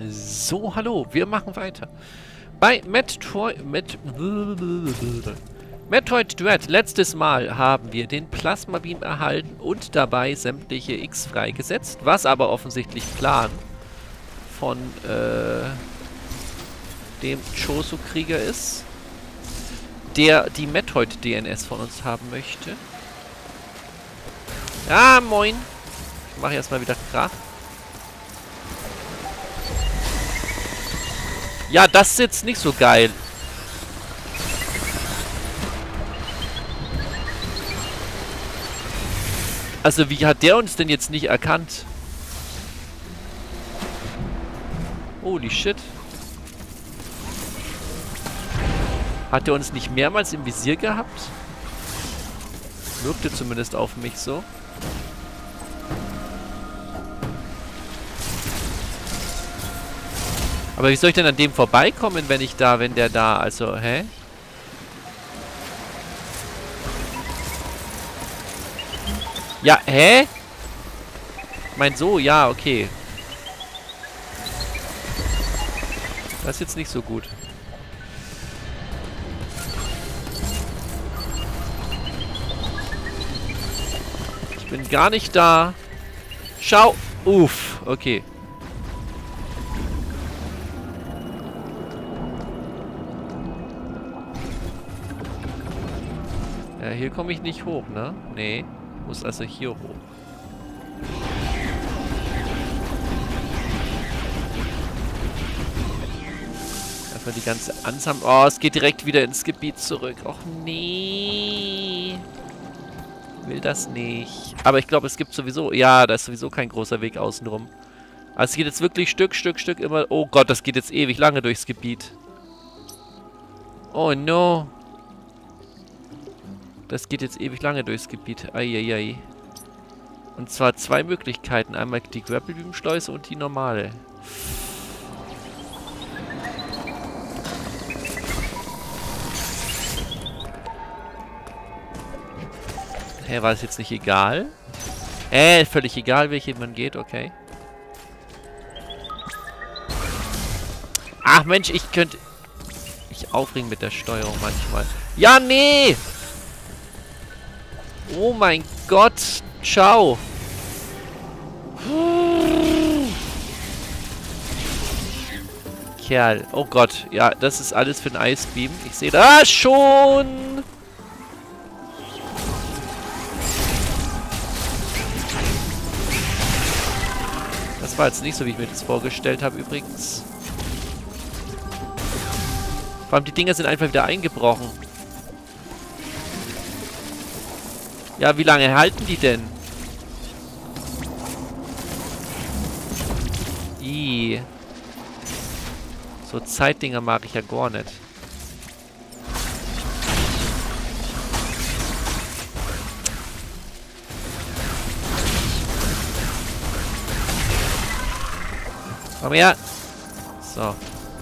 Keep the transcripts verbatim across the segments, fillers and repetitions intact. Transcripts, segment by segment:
So, hallo, wir machen weiter. Bei Metroid... Met Metroid Dread, letztes Mal haben wir den Plasma Beam erhalten und dabei sämtliche X freigesetzt, was aber offensichtlich Plan von äh, dem Choso-Krieger ist, der die Metroid-D N S von uns haben möchte. Ah, moin. Ich mache erstmal wieder Krach. Ja, das ist jetzt nicht so geil. Also, wie hat der uns denn jetzt nicht erkannt? Holy shit. Hat er uns nicht mehrmals im Visier gehabt? Wirkte zumindest auf mich so. Aber wie soll ich denn an dem vorbeikommen, wenn ich da, wenn der da, also, hä? Ja, hä? Ich mein so, ja, okay. Das ist jetzt nicht so gut. Ich bin gar nicht da. Schau. Uff, okay. Ja, hier komme ich nicht hoch, ne? Nee. Muss also hier hoch. Einfach die ganze Ansammlung. Oh, es geht direkt wieder ins Gebiet zurück. Och nee. Will das nicht. Aber ich glaube, es gibt sowieso... Ja, da ist sowieso kein großer Weg außenrum. Also es geht jetzt wirklich Stück, Stück, Stück immer... Oh Gott, das geht jetzt ewig lange durchs Gebiet. Oh no. Das geht jetzt ewig lange durchs Gebiet. Eieiei. Und zwar zwei Möglichkeiten. Einmal die Grapple-Beam-Schleuse und die normale. Hä, war es jetzt nicht egal? Äh, völlig egal, welche man geht, okay. Ach Mensch, ich könnte... mich aufregen mit der Steuerung manchmal. Ja, nee! Oh mein Gott! Ciao! Kerl. Oh Gott. Ja, das ist alles für ein Ice Beam. Ich sehe das schon! Das war jetzt nicht so, wie ich mir das vorgestellt habe, übrigens. Vor allem die Dinger sind einfach wieder eingebrochen. Ja, wie lange halten die denn? Ih. So Zeitdinger mag ich ja gar nicht. Komm her! So.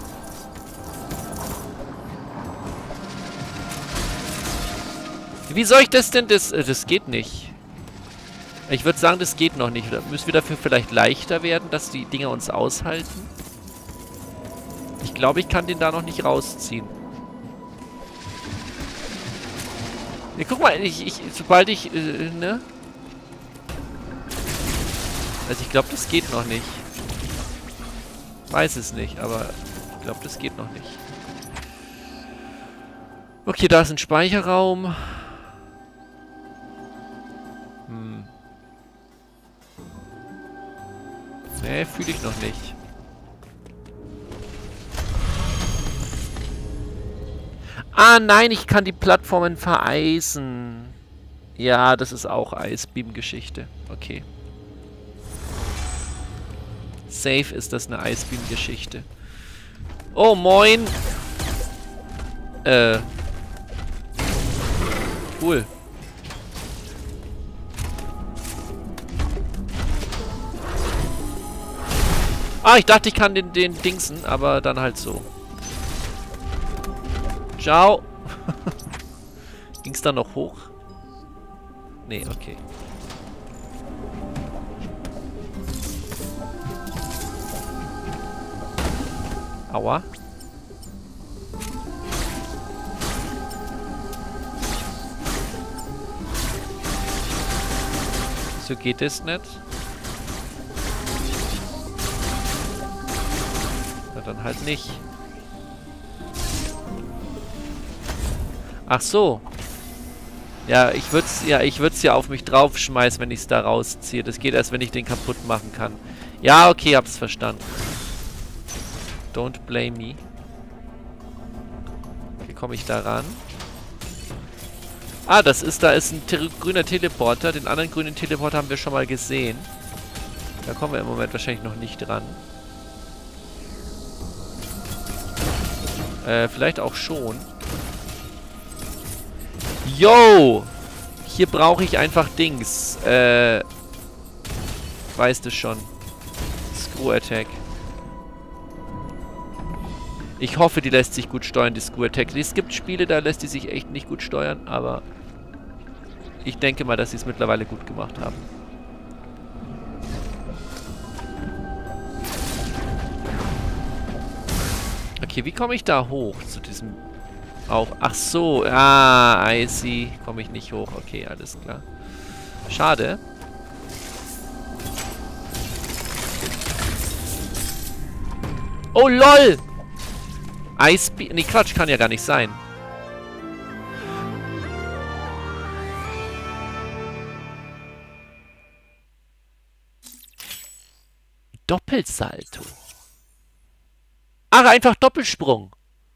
Wie soll ich das denn? Das, äh, das geht nicht. Ich würde sagen, das geht noch nicht. Müssen wir dafür vielleicht leichter werden, dass die Dinger uns aushalten? Ich glaube, ich kann den da noch nicht rausziehen. Ja, guck mal, ich, ich, sobald ich, äh, ne? Also ich glaube, das geht noch nicht. Weiß es nicht, aber ich glaube, das geht noch nicht. Okay, da ist ein Speicherraum. Hm. Nee, fühle ich noch nicht. Ah, nein, ich kann die Plattformen vereisen. Ja, das ist auch Ice Beam Geschichte. Okay. Safe ist das eine Ice Beam Geschichte. Oh, moin. Äh. Cool. Ah, ich dachte, ich kann den, den Dingsen, aber dann halt so. Ciao. Ging's da noch hoch? Nee, okay. Aua. So geht es nicht. Na dann halt nicht. Ach so. Ja, ich würde es ja, ich würde es ja auf mich draufschmeißen, wenn ich es da rausziehe. Das geht erst, wenn ich den kaputt machen kann. Ja, okay, hab's verstanden. Don't blame me. Wie komme ich da ran? Ah, das ist, da ist ein te- grüner Teleporter. Den anderen grünen Teleporter haben wir schon mal gesehen. Da kommen wir im Moment wahrscheinlich noch nicht dran. Äh, vielleicht auch schon. Yo! Hier brauche ich einfach Dings. Äh, weißt du schon. Screw Attack. Ich hoffe, die lässt sich gut steuern, die Screw Attack. Es gibt Spiele, da lässt die sich echt nicht gut steuern, aber ich denke mal, dass sie es mittlerweile gut gemacht haben. Okay, wie komme ich da hoch zu diesem... Auch... Ach so, ah, I see. Komme ich nicht hoch. Okay, alles klar. Schade. Oh, lol! Ice Beam... Nee, Quatsch, kann ja gar nicht sein. Doppelsalto. Ach, einfach Doppelsprung.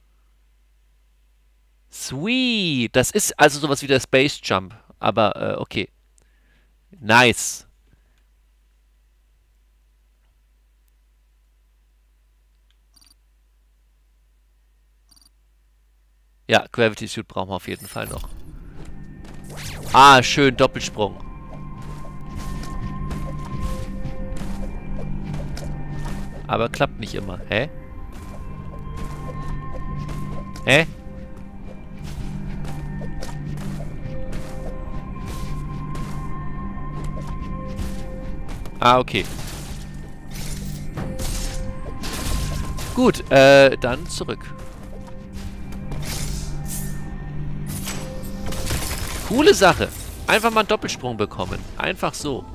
Sweet. Das ist also sowas wie der Space Jump. Aber, äh, okay. Nice. Ja, Gravity Suit brauchen wir auf jeden Fall noch. Ah, schön, Doppelsprung. Aber klappt nicht immer. Hä? Hä? Ah, okay. Gut, äh, dann zurück. Coole Sache. Einfach mal einen Doppelsprung bekommen. Einfach so.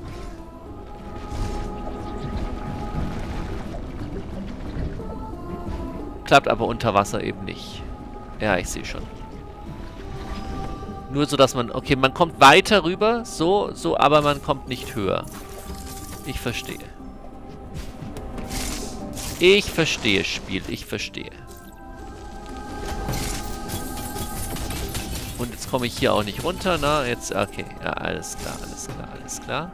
Klappt aber unter Wasser eben nicht. Ja, ich sehe schon. Nur so, dass man... Okay, man kommt weiter rüber, so, so, aber man kommt nicht höher. Ich verstehe. Ich verstehe, Spiel. Ich verstehe. Und jetzt komme ich hier auch nicht runter, na? Jetzt, okay. Ja, alles klar, alles klar, alles klar.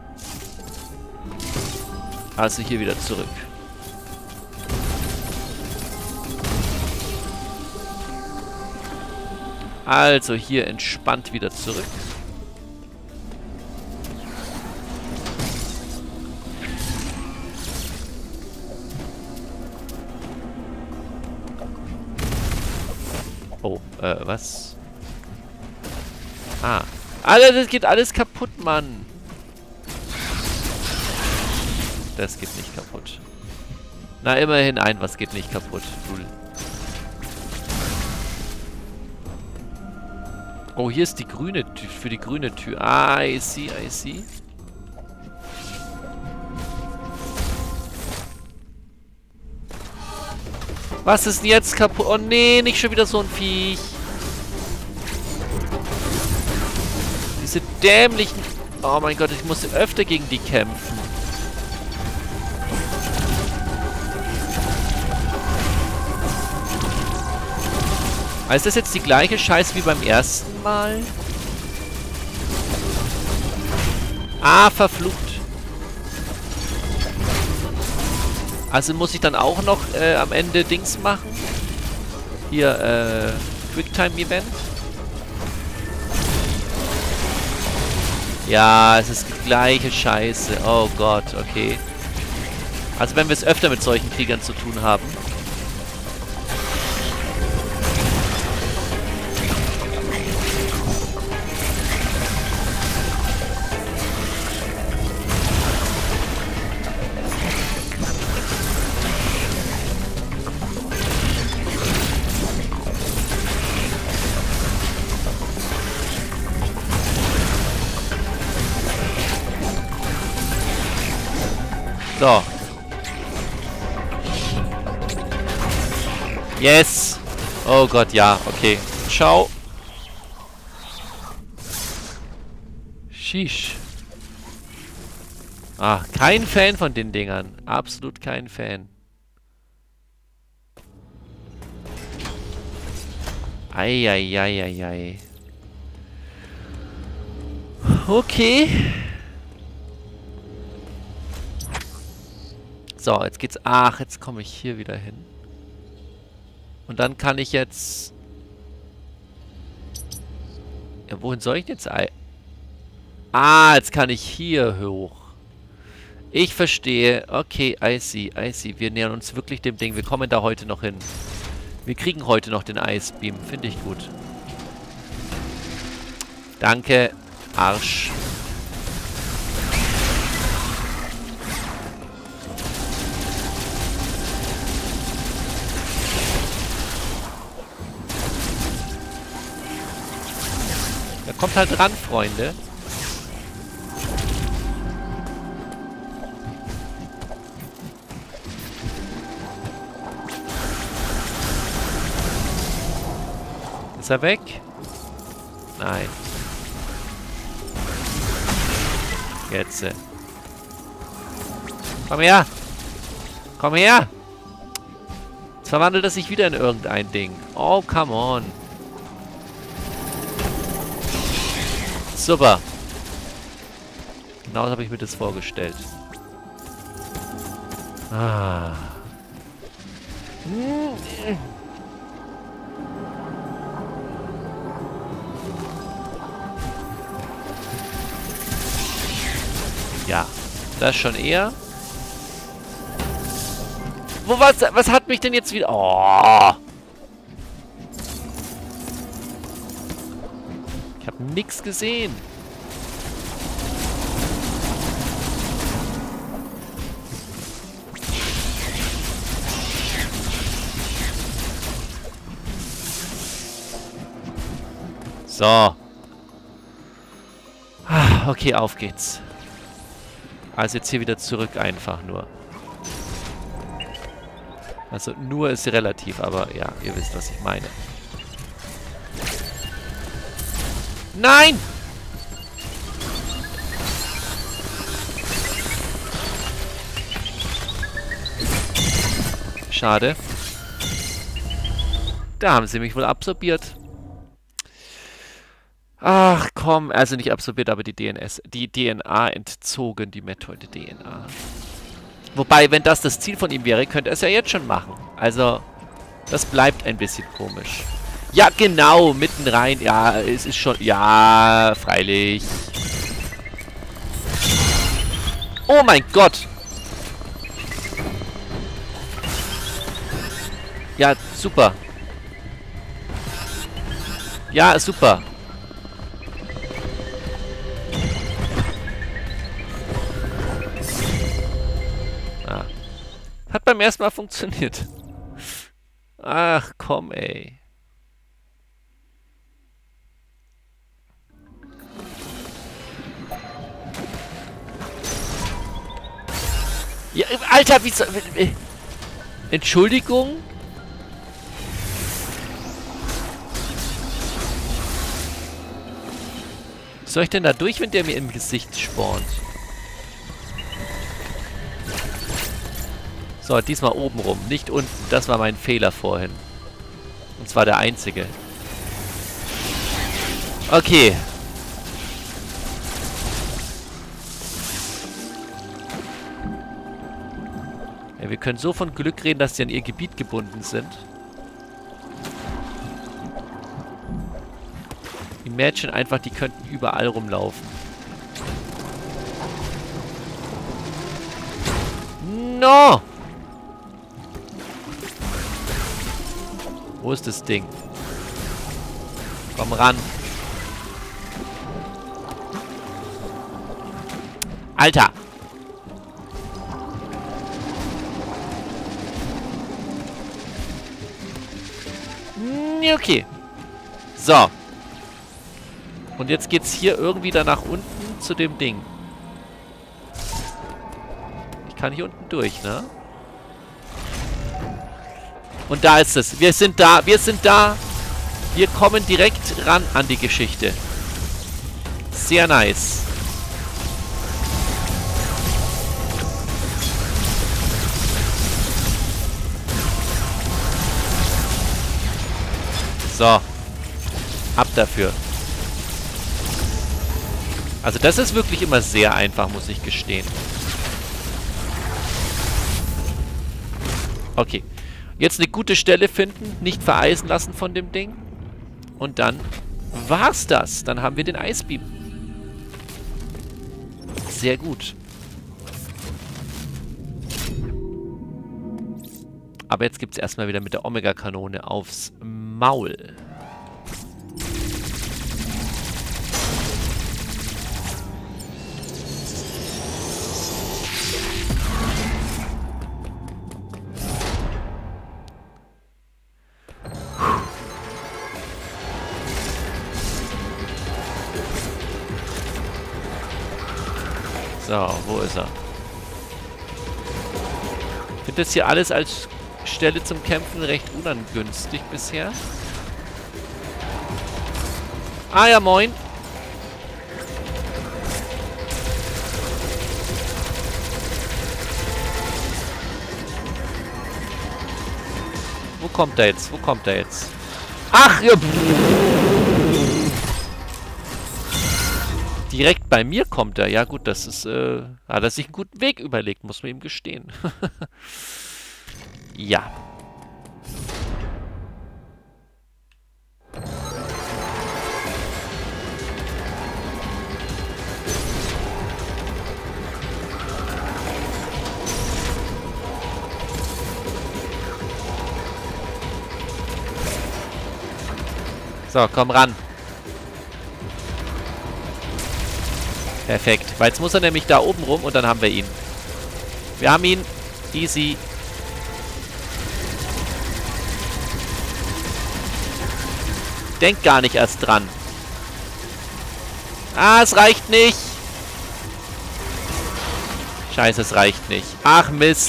Also hier wieder zurück. Also hier entspannt wieder zurück. Oh, äh, was? Ah. Alter, das geht alles kaputt, Mann. Das geht nicht kaputt. Na, immerhin ein, was geht nicht kaputt. Cool. Oh, hier ist die grüne Tür, für die grüne Tür. Ah, I see, I see. Was ist denn jetzt kaputt? Oh nee, nicht schon wieder so ein Viech. Diese dämlichen... Oh mein Gott, ich muss öfter gegen die kämpfen. Also ist das jetzt die gleiche Scheiße wie beim ersten Mal? Ah, verflucht. Also muss ich dann auch noch äh, am Ende Dings machen? Hier, äh, Quicktime-Event. Ja, es ist die gleiche Scheiße. Oh Gott, okay. Also wenn wir es öfter mit solchen Kriegern zu tun haben. So. Yes. Oh Gott, ja. Okay. Ciao. Sheesh. Ah, kein Fan von den Dingern. Absolut kein Fan. Eieieiei. Okay. So, jetzt geht's... Ach, jetzt komme ich hier wieder hin. Und dann kann ich jetzt... Ja, wohin soll ich jetzt... Ah, jetzt kann ich hier hoch. Ich verstehe. Okay, I see, I see. Wir nähern uns wirklich dem Ding. Wir kommen da heute noch hin. Wir kriegen heute noch den Ice Beam. Finde ich gut. Danke, Arsch. Da kommt halt ran, Freunde. Ist er weg? Nein. Jetzt. Komm her! Komm her! Jetzt verwandelt er sich wieder in irgendein Ding. Oh, come on. Super. Genau so habe ich mir das vorgestellt. Ah. Ja, das schon eher. Wo was? Was hat mich denn jetzt wieder? Oh. Ich habe nichts gesehen. So. Okay, auf geht's. Also jetzt hier wieder zurück einfach nur. Also nur ist relativ, aber ja, ihr wisst, was ich meine. Nein! Schade. Da haben sie mich wohl absorbiert. Ach komm, also nicht absorbiert, aber die D N S, die D N A entzogen, die Metroid-D N A. Wobei, wenn das das Ziel von ihm wäre, könnte er es ja jetzt schon machen. Also, das bleibt ein bisschen komisch. Ja, genau, mitten rein. Ja, es ist schon... Ja, freilich. Oh mein Gott! Ja, super. Ja, super. Ah. Hat beim ersten Mal funktioniert. Ach, komm, ey. Ja, Alter, wie soll... Entschuldigung? Soll ich denn da durch, wenn der mir im Gesicht spawnt? So, diesmal oben rum, nicht unten. Das war mein Fehler vorhin. Und zwar der einzige. Okay. Ja, wir können so von Glück reden, dass sie an ihr Gebiet gebunden sind. Imagine einfach, die könnten überall rumlaufen. No! Wo ist das Ding? Komm ran. Alter! Okay. So. Und jetzt geht's hier irgendwie da nach unten zu dem Ding. Ich kann hier unten durch, ne? Und da ist es. Wir sind da. Wir sind da. Wir kommen direkt ran an die Geschichte. Sehr nice. So. Ab dafür. Also das ist wirklich immer sehr einfach, muss ich gestehen. Okay. Jetzt eine gute Stelle finden, nicht vereisen lassen von dem Ding. Und dann war's das. Dann haben wir den Eisbeam. Sehr gut. Aber jetzt gibt's erstmal wieder mit der Omega-Kanone aufs Maul. So, wo ist er? Ich finde das hier alles als Stelle zum Kämpfen recht unangünstig bisher. Ah ja, moin. Wo kommt er jetzt? Wo kommt er jetzt? Ach, ja. Direkt bei mir kommt er. Ja gut, das ist, äh, hat er sich einen guten Weg überlegt, muss man ihm gestehen. Ja. So, komm ran. Perfekt. Weil jetzt muss er nämlich da oben rum und dann haben wir ihn. Wir haben ihn. Easy. Denk gar nicht erst dran. Ah, es reicht nicht. Scheiße, es reicht nicht. Ach, Mist.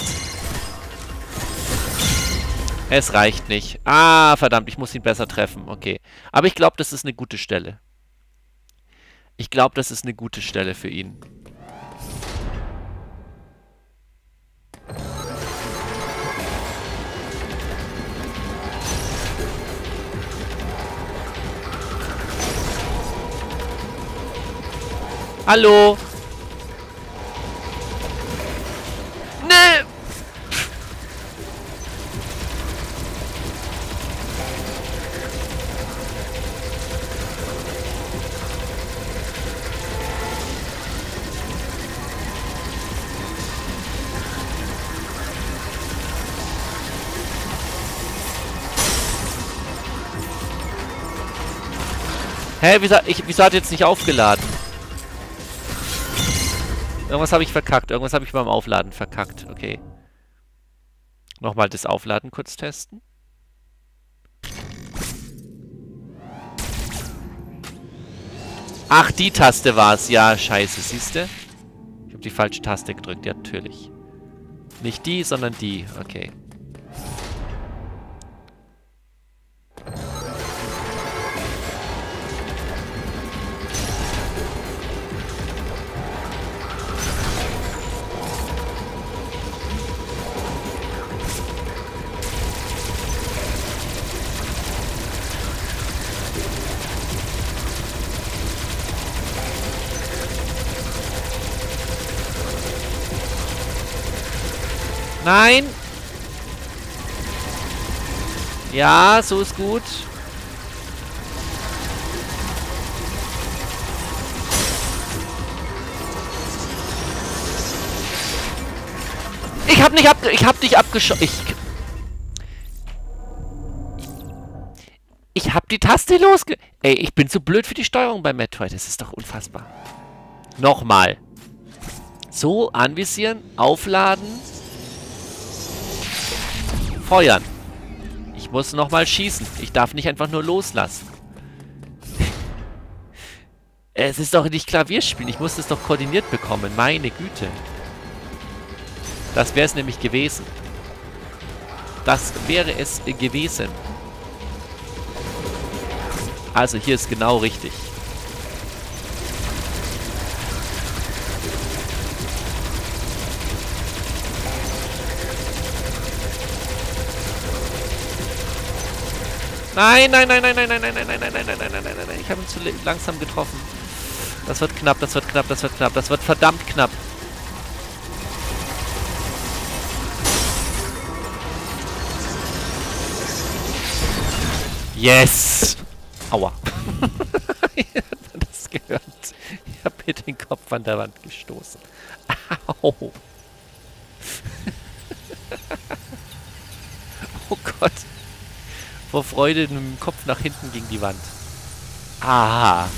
Es reicht nicht. Ah, verdammt, ich muss ihn besser treffen. Okay. Aber ich glaube, das ist eine gute Stelle. Ich glaube, das ist eine gute Stelle für ihn. Hallo? Nee! Hä, wieso, ich, wieso hat jetzt nicht aufgeladen? Irgendwas habe ich verkackt. Irgendwas habe ich beim Aufladen verkackt. Okay. Nochmal das Aufladen kurz testen. Ach, die Taste war es. Ja, scheiße. Siehst du? Ich habe die falsche Taste gedrückt. Ja, natürlich. Nicht die, sondern die. Okay. Nein! Ja, so ist gut. Ich hab nicht abge... Ich hab dich abgeschossen. Ich... Ich hab die Taste losge... Ey, ich bin zu blöd für die Steuerung bei Metroid. Das ist doch unfassbar. Nochmal. So, anvisieren, aufladen... Feuern. Ich muss nochmal schießen. Ich darf nicht einfach nur loslassen. Es ist doch nicht Klavierspielen. Ich muss das doch koordiniert bekommen. Meine Güte. Das wäre es nämlich gewesen. Das wäre es gewesen. Also hier ist genau richtig. Nein, nein, nein, nein, nein, nein, nein, nein, nein, nein, nein, nein, nein, nein, nein, nein. Ich habe ihn zu langsam getroffen. Das wird knapp, das wird knapp, das wird knapp. Das wird verdammt knapp. Yes! Aua. Das gehört. Ich habe mir den Kopf an der Wand gestoßen. Au. Oh Gott. Vor Freude mit dem Kopf nach hinten gegen die Wand. Aha.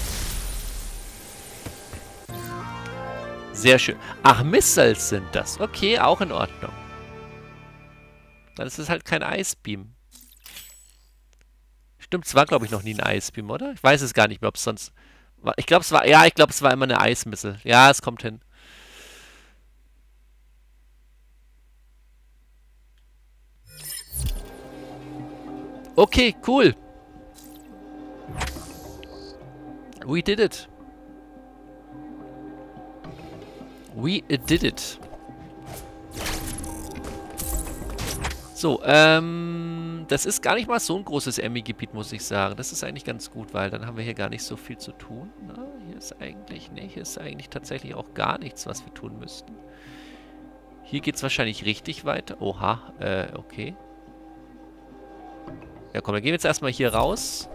Sehr schön. Ach, Missiles sind das. Okay, auch in Ordnung. Dann ist es halt kein Icebeam. Stimmt, es war, glaube ich, noch nie ein Icebeam, oder? Ich weiß es gar nicht mehr, ob es sonst... War. Ich glaube, es war... Ja, ich glaube, es war immer eine Eismissile. Ja, es kommt hin. Okay, cool. We did it. We did it. So, ähm, das ist gar nicht mal so ein großes Emmy-Gebiet, muss ich sagen. Das ist eigentlich ganz gut, weil dann haben wir hier gar nicht so viel zu tun. Na, hier ist eigentlich, ne, hier ist eigentlich tatsächlich auch gar nichts, was wir tun müssten. Hier geht es wahrscheinlich richtig weiter. Oha, äh, okay. Ja, komm, dann gehen wir jetzt erstmal hier raus.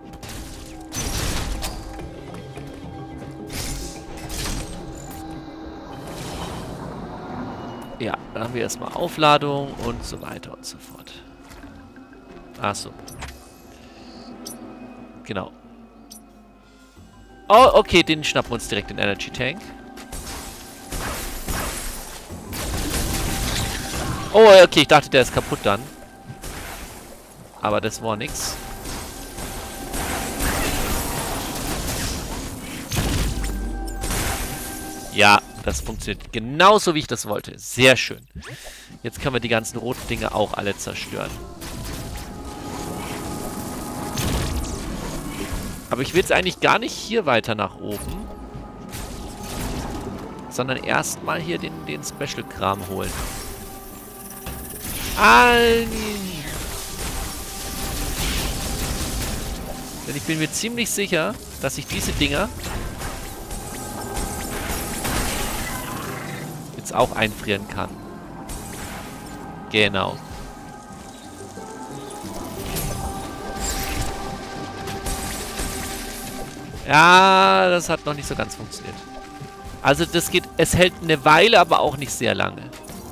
Ja, dann haben wir erstmal Aufladung und so weiter und so fort. Ach so. Genau. Oh, okay, den schnappen wir uns direkt in Energy Tank. Oh, okay, ich dachte, der ist kaputt dann. Aber das war nix. Ja, das funktioniert genauso, wie ich das wollte. Sehr schön. Jetzt können wir die ganzen roten Dinge auch alle zerstören. Aber ich will jetzt eigentlich gar nicht hier weiter nach oben. Sondern erstmal hier den, den Special-Kram holen. Alter. Denn ich bin mir ziemlich sicher, dass ich diese Dinger jetzt auch einfrieren kann. Genau. Ja, das hat noch nicht so ganz funktioniert. Also das geht, es hält eine Weile, aber auch nicht sehr lange.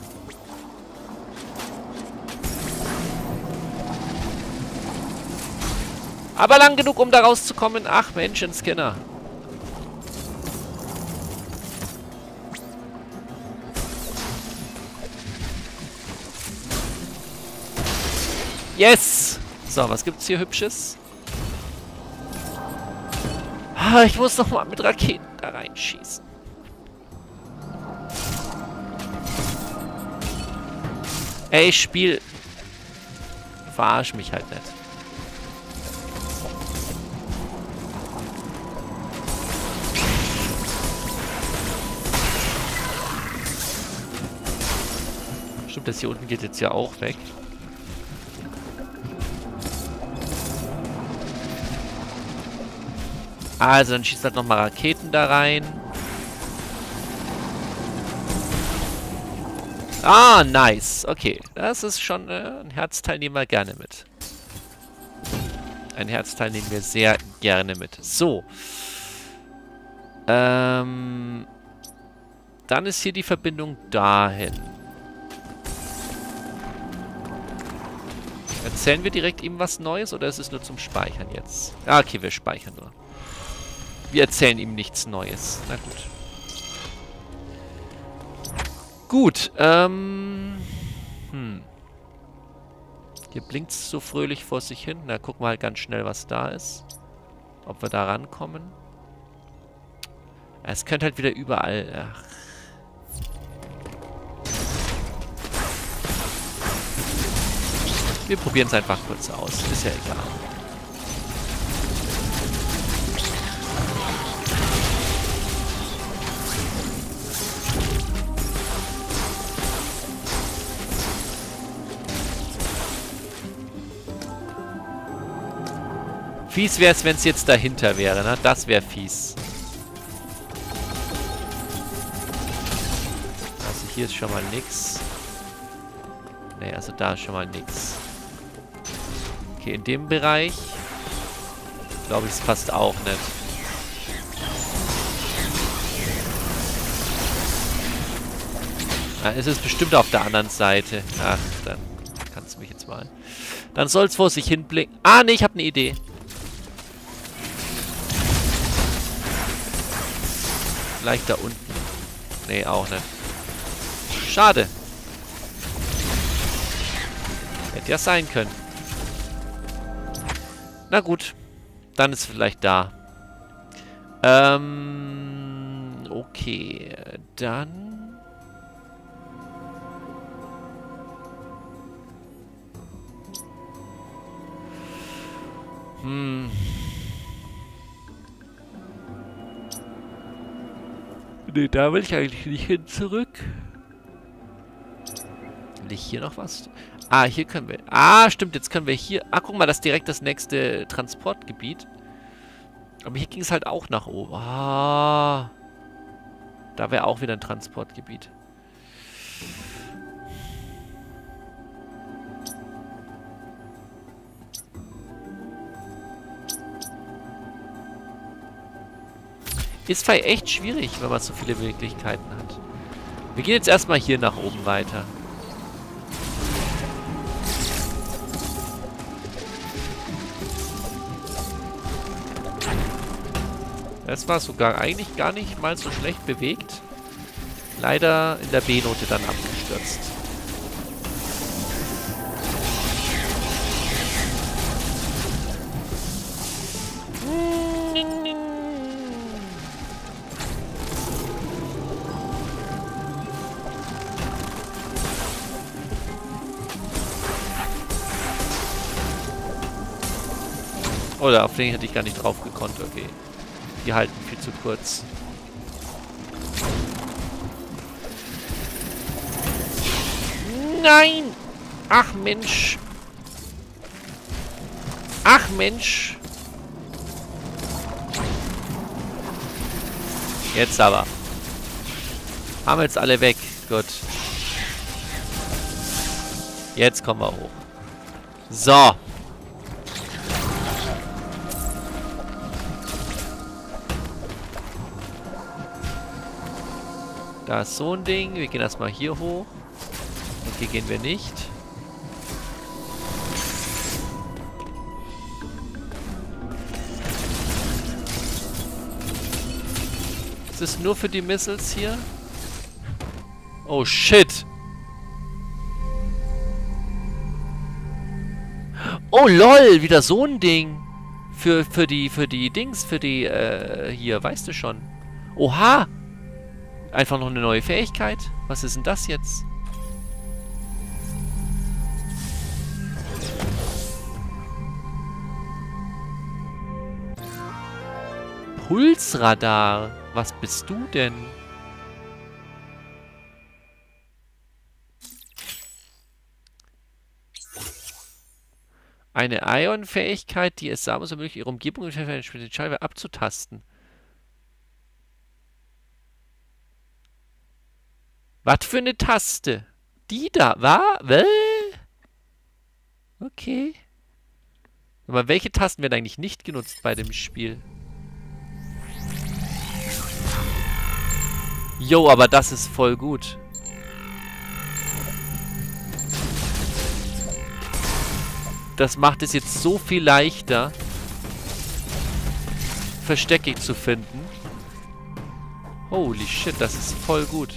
Aber lang genug, um da rauszukommen. Ach Mensch, ein Scanner. Yes! So, was gibt's hier Hübsches? Ah, ich muss noch mal mit Raketen da reinschießen. Ey, Spiel. Verarsch mich halt nicht. Stimmt, das hier unten geht jetzt ja auch weg. Also, dann schießt halt nochmal Raketen da rein. Ah, nice. Okay, das ist schon äh, ein Herzteil, nehmen wir gerne mit. Ein Herzteil nehmen wir sehr gerne mit. So. Ähm, dann ist hier die Verbindung dahin. Erzählen wir direkt ihm was Neues oder ist es nur zum Speichern jetzt? Ah, okay, wir speichern nur. Wir erzählen ihm nichts Neues. Na gut. Gut, ähm... Hm. Hier blinkt es so fröhlich vor sich hin. Na, gucken wir halt ganz schnell, was da ist. Ob wir da rankommen. Es könnte halt wieder überall... Ach. Wir probieren es einfach kurz aus. Ist ja egal. Fies wäre es, wenn es jetzt dahinter wäre, ne? Das wäre fies. Also hier ist schon mal nix. Ne, also da ist schon mal nix. Okay, in dem Bereich glaube ich es fast auch nicht. Ah, es ist bestimmt auf der anderen Seite. Ach, dann kannst du mich jetzt mal... Dann soll es vor sich hin blicken. Ah, ne, ich habe eine Idee. Vielleicht da unten. Nee, auch nicht. Schade. Hätte ja sein können. Na gut. Dann ist es vielleicht da. Ähm... Okay. Dann... Hm... Nee, da will ich eigentlich nicht hin zurück. Will ich hier noch was? Ah, hier können wir... Ah, stimmt, jetzt können wir hier... Ah, guck mal, das ist direkt das nächste Transportgebiet. Aber hier ging es halt auch nach oben. Ah. Da wäre auch wieder ein Transportgebiet. Ist vielleicht echt schwierig, wenn man so viele Möglichkeiten hat. Wir gehen jetzt erstmal hier nach oben weiter. Das war sogar eigentlich gar nicht mal so schlecht bewegt. Leider in der B-Note dann abgestürzt. Oder auf den hätte ich gar nicht drauf gekonnt, okay. Die halten viel zu kurz. Nein! Ach Mensch! Ach Mensch! Jetzt aber. Haben wir jetzt alle weg. Gut. Jetzt kommen wir hoch. So. Da ist so ein Ding. Wir gehen erstmal hier hoch. Und hier gehen wir nicht. Ist es nur für die Missiles hier? Oh shit! Oh lol, wieder so ein Ding. Für, für die, für die Dings, für die, äh, hier, weißt du schon. Oha! Einfach noch eine neue Fähigkeit? Was ist denn das jetzt? Pulsradar. Was bist du denn? Eine Ion-Fähigkeit, die es Samus ermöglicht, ihre Umgebung mit einer Scheibe abzutasten. Was für eine Taste? Die da, war? Well? Okay. Aber welche Tasten werden eigentlich nicht genutzt bei dem Spiel? Jo, aber das ist voll gut. Das macht es jetzt so viel leichter, Verstecke zu finden. Holy shit, das ist voll gut.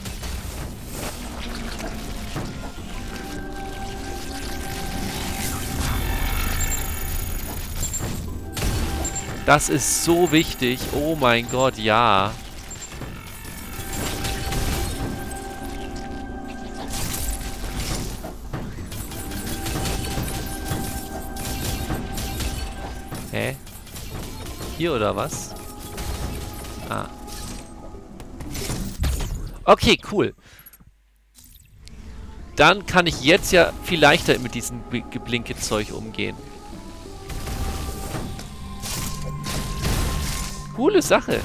Das ist so wichtig. Oh mein Gott, ja. Hier oder was? Ah. Okay, cool. Dann kann ich jetzt ja viel leichter mit diesem Geblinke-Zeug umgehen. Coole Sache.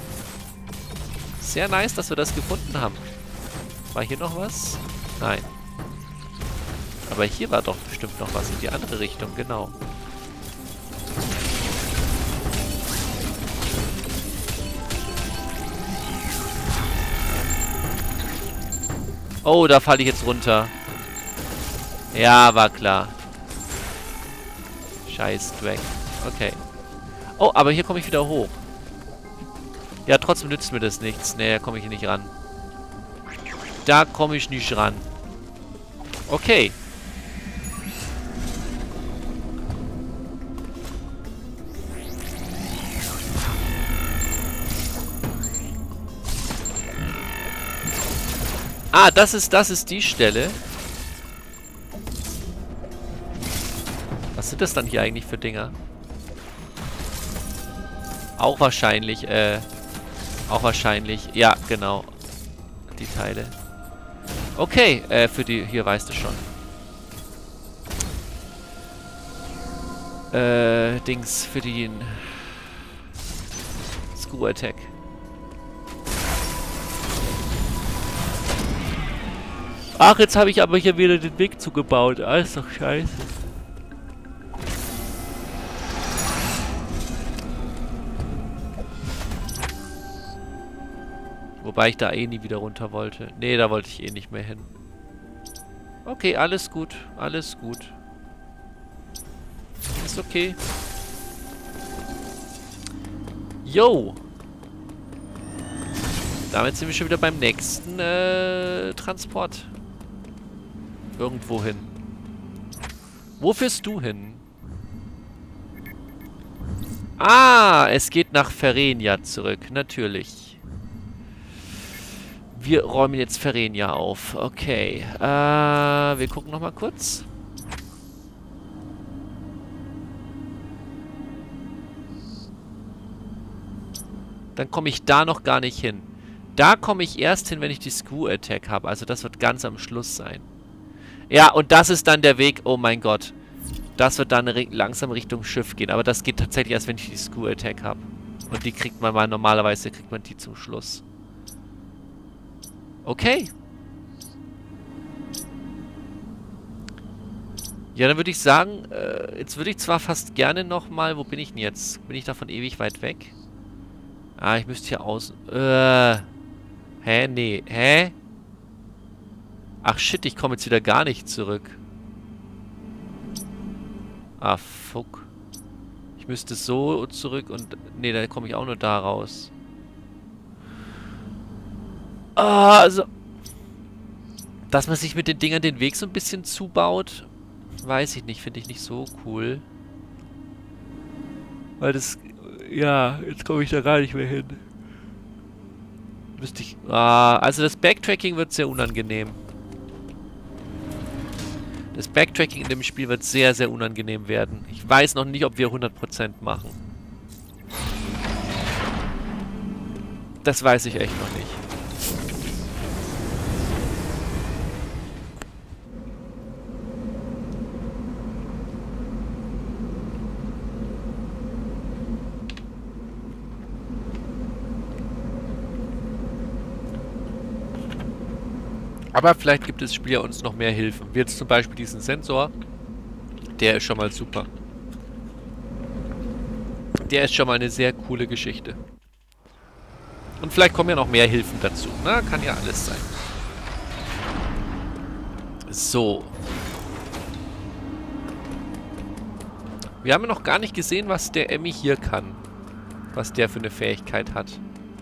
Sehr nice, dass wir das gefunden haben. War hier noch was? Nein. Aber hier war doch bestimmt noch was in die andere Richtung, genau. Oh, da falle ich jetzt runter. Ja, war klar. Scheiß Drag. Okay. Oh, aber hier komme ich wieder hoch. Ja, trotzdem nützt mir das nichts. Nee, da komme ich hier nicht ran. Da komme ich nicht ran. Okay. Ah, das ist, das ist die Stelle. Was sind das dann hier eigentlich für Dinger? Auch wahrscheinlich, äh... Auch wahrscheinlich... Ja, genau. Die Teile. Okay, äh, für die... Hier weißt du schon. Äh, Dings für den... Screw Attack. Ach, jetzt habe ich aber hier wieder den Weg zugebaut. Ah, ist doch scheiße. Wobei ich da eh nie wieder runter wollte. Nee, da wollte ich eh nicht mehr hin. Okay, alles gut. Alles gut. Ist okay. Yo! Damit sind wir schon wieder beim nächsten äh, Transport. Irgendwo hin. Wo führst du hin? Ah, es geht nach Ferenia zurück. Natürlich. Wir räumen jetzt Ferenia auf. Okay. Äh, wir gucken nochmal kurz. Dann komme ich da noch gar nicht hin. Da komme ich erst hin, wenn ich die Screw Attack habe. Also das wird ganz am Schluss sein. Ja, und das ist dann der Weg. Oh mein Gott. Das wird dann langsam Richtung Schiff gehen. Aber das geht tatsächlich erst, wenn ich die Screw Attack habe. Und die kriegt man mal, normalerweise kriegt man die zum Schluss. Okay. Ja, dann würde ich sagen, äh, jetzt würde ich zwar fast gerne nochmal... Wo bin ich denn jetzt? Bin ich davon ewig weit weg? Ah, ich müsste hier außen... Äh... Hä? Nee. Hä? Ach shit, ich komme jetzt wieder gar nicht zurück. Ah, fuck. Ich müsste so zurück und... Nee, da komme ich auch nur da raus. Ah, also... Dass man sich mit den Dingern den Weg so ein bisschen zubaut, weiß ich nicht. Finde ich nicht so cool. Weil das... Ja, jetzt komme ich da gar nicht mehr hin. Müsste ich... Ah, also das Backtracking wird sehr unangenehm. Das Backtracking in dem Spiel wird sehr, sehr unangenehm werden. Ich weiß noch nicht, ob wir hundert Prozent machen. Das weiß ich echt noch nicht. Aber vielleicht gibt das Spiel ja uns noch mehr Hilfen. Wie jetzt zum Beispiel diesen Sensor. Der ist schon mal super. Der ist schon mal eine sehr coole Geschichte. Und vielleicht kommen ja noch mehr Hilfen dazu. Na, kann ja alles sein. So. Wir haben ja noch gar nicht gesehen, was der Emmy hier kann. Was der für eine Fähigkeit hat.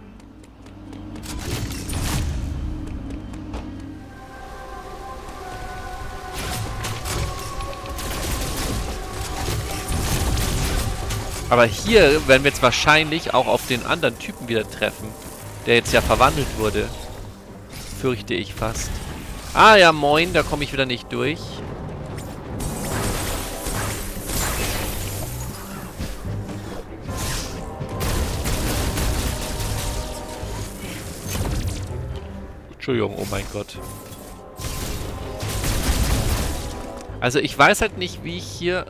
Aber hier werden wir jetzt wahrscheinlich auch auf den anderen Typen wieder treffen. Der jetzt ja verwandelt wurde. Fürchte ich fast. Ah ja, moin, da komme ich wieder nicht durch. Entschuldigung, oh mein Gott. Also ich weiß halt nicht, wie ich hier...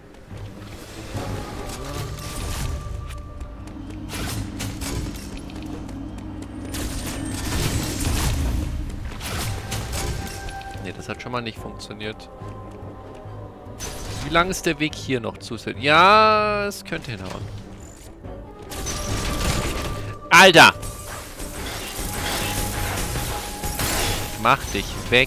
Ne, das hat schon mal nicht funktioniert. Wie lang ist der Weg hier noch zusätzlich? Ja, es könnte hinhauen. Alter! Mach dich weg.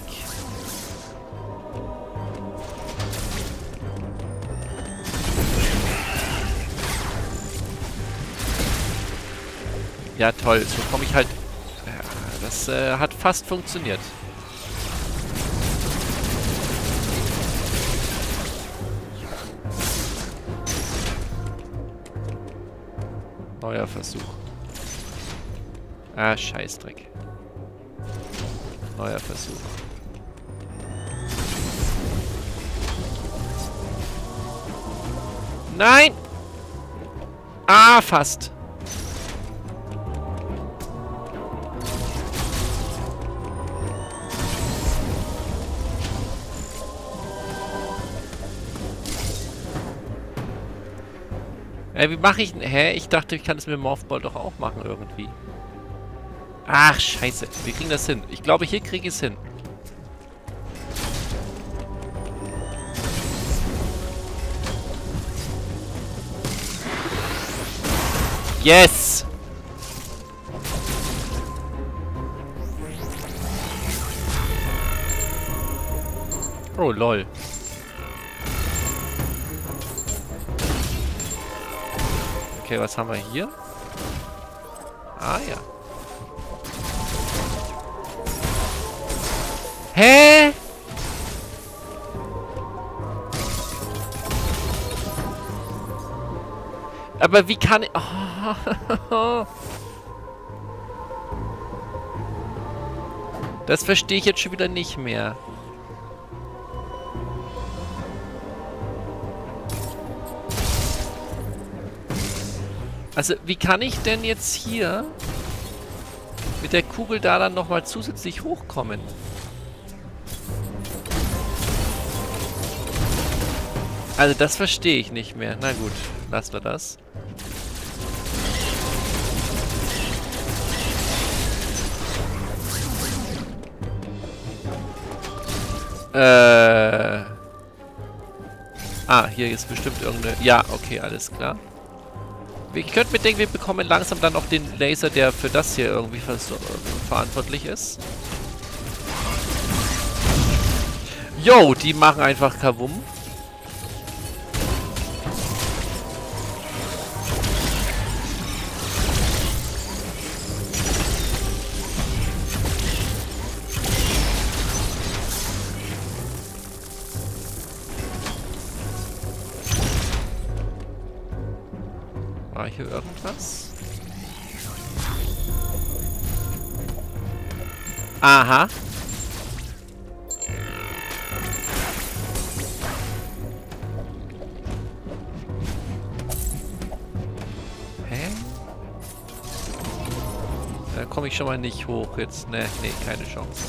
Ja, toll. So komme ich halt... Ja, das äh, hat fast funktioniert. Neuer Versuch. Ah, Scheißdreck. Neuer Versuch. Nein! Ah, fast. Äh, wie mache ich... Hä? Ich dachte, ich kann es mit dem Morphball doch auch machen irgendwie. Ach, scheiße. Wir kriegen das hin. Ich glaube, hier kriege ich es hin. Yes! Oh, lol. Okay, was haben wir hier? Ah, ja. Hä? Aber wie kann ich... Oh. Das verstehe ich jetzt schon wieder nicht mehr. Also, wie kann ich denn jetzt hier mit der Kugel da dann nochmal zusätzlich hochkommen? Also, das verstehe ich nicht mehr. Na gut, lassen wir das. Äh... Ah, hier ist bestimmt irgendeine... Ja, okay, alles klar. Ich könnte mir denken, wir bekommen langsam dann auch den Laser, der für das hier irgendwie verantwortlich ist. Yo, die machen einfach Kavum. War hier irgendwas? Aha. Hä? Da komme ich schon mal nicht hoch jetzt. Ne, nee, keine Chance.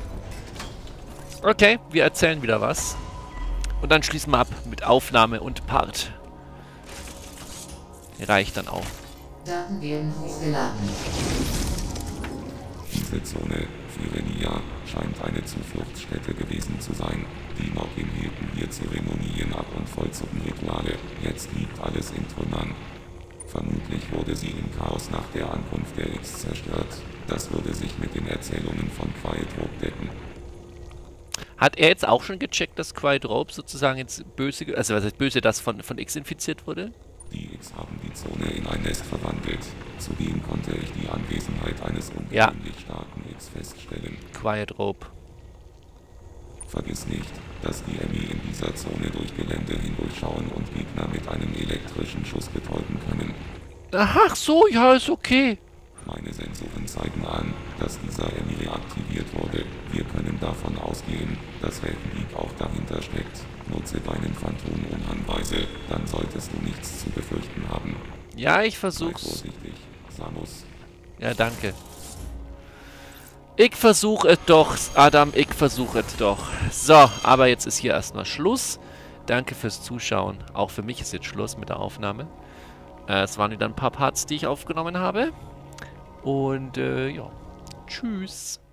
Okay, wir erzählen wieder was. Und dann schließen wir ab mit Aufnahme und Part. Reicht dann auch. Daten werden hochgeladen. Diese Zone, Fyrenia, scheint eine Zufluchtsstätte gewesen zu sein. Die Nokin hielten hier Zeremonien ab und vollzogen Rituale. Jetzt liegt alles in Trümmern. Vermutlich wurde sie im Chaos nach der Ankunft der X zerstört. Das würde sich mit den Erzählungen von Quiet Rope decken. Hat er jetzt auch schon gecheckt, dass Quiet Rope sozusagen jetzt böse, also was heißt böse, das von, von X infiziert wurde? Die X haben die Zone in ein Nest verwandelt. Zudem konnte ich die Anwesenheit eines ungewöhnlich ja. starken X feststellen. Quiet Rope. Vergiss nicht, dass die Emmy in dieser Zone durch Gelände hindurchschauen und Gegner mit einem elektrischen Schuss betäuben können. Ach so, ja, ist okay. Meine Sensoren zeigen an, dass dieser Emmy reaktiviert wurde. Wir können davon ausgehen, dass Weltenleague auch dahinter steckt. Nutze deinen Phantom-Umhangweise, dann solltest du nichts zu befürchten haben. Ja, ich Sei versuch's. vorsichtig, Samus. Ja, danke. Ich versuche es doch, Adam, ich versuche es doch. So, aber jetzt ist hier erstmal Schluss. Danke fürs Zuschauen. Auch für mich ist jetzt Schluss mit der Aufnahme. Äh, es waren wieder ein paar Parts, die ich aufgenommen habe. Und, äh, ja. Tschüss.